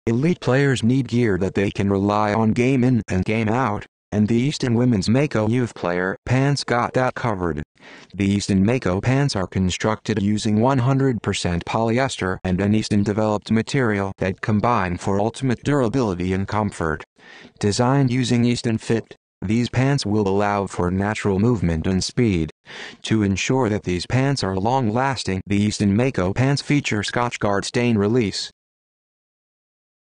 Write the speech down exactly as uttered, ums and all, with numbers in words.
Elite players need gear that they can rely on game in and game out, and the Easton Women's Mako Youth Player Pants got that covered. The Easton Mako pants are constructed using one hundred percent polyester and an Easton-developed material that combine for ultimate durability and comfort. Designed using Easton Fit, these pants will allow for natural movement and speed. To ensure that these pants are long-lasting, the Easton Mako pants feature Scotch Guard stain release,